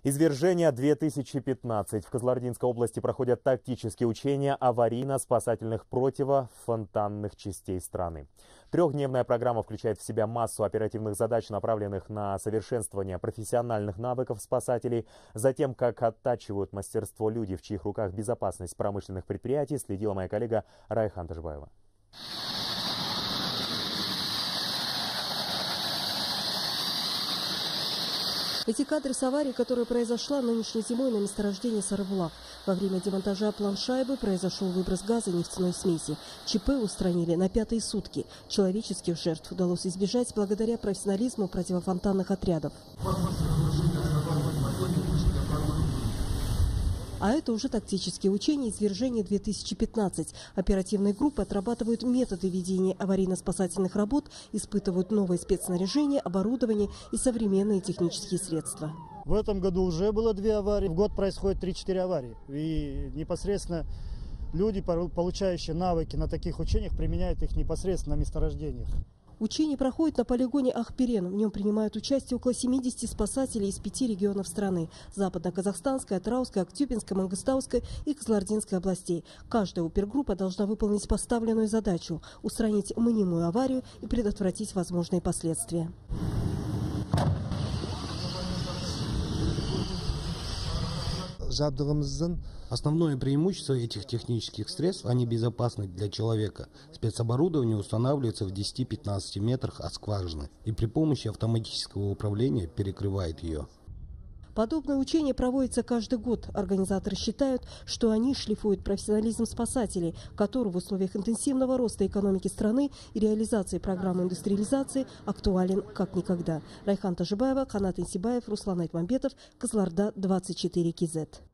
Извержение-2015. В Кызылординской области проходят тактические учения аварийно-спасательных противофонтанных частей страны. Трехдневная программа включает в себя массу оперативных задач, направленных на совершенствование профессиональных навыков спасателей. Затем, как оттачивают мастерство люди, в чьих руках безопасность промышленных предприятий, следила моя коллега Райхан Тажибаева. Эти кадры с аварии, которая произошла нынешней зимой на месторождении Сарыбулак. Во время демонтажа планшайбы произошел выброс газа и нефтяной смеси. ЧП устранили на 5-е сутки. Человеческих жертв удалось избежать благодаря профессионализму противофонтанных отрядов. А это уже тактические учения «Извержение-2015». Оперативные группы отрабатывают методы ведения аварийно-спасательных работ, испытывают новое спецснаряжение, оборудование и современные технические средства. В этом году уже было 2 аварии. В год происходит 3-4 аварии. И непосредственно люди, получающие навыки на таких учениях, применяют их непосредственно на месторождениях. Учения проходят на полигоне Ахперен. В нем принимают участие около 70 спасателей из 5 регионов страны – Западно-Казахстанской, Атырауской, Актюбинской, Мангыстауской и Кызылординской областей. Каждая опергруппа должна выполнить поставленную задачу – устранить мнимую аварию и предотвратить возможные последствия. Основное преимущество этих технических средств – они безопасны для человека. Спецоборудование устанавливается в 10-15 метрах от скважины и при помощи автоматического управления перекрывает ее. Подобное учение проводится каждый год. Организаторы считают, что они шлифуют профессионализм спасателей, который в условиях интенсивного роста экономики страны и реализации программы индустриализации актуален как никогда. Райхан Тажибаева, Канат Инсибаев, Руслан Айтмамбетов, Кызылорда, 24 КЗ.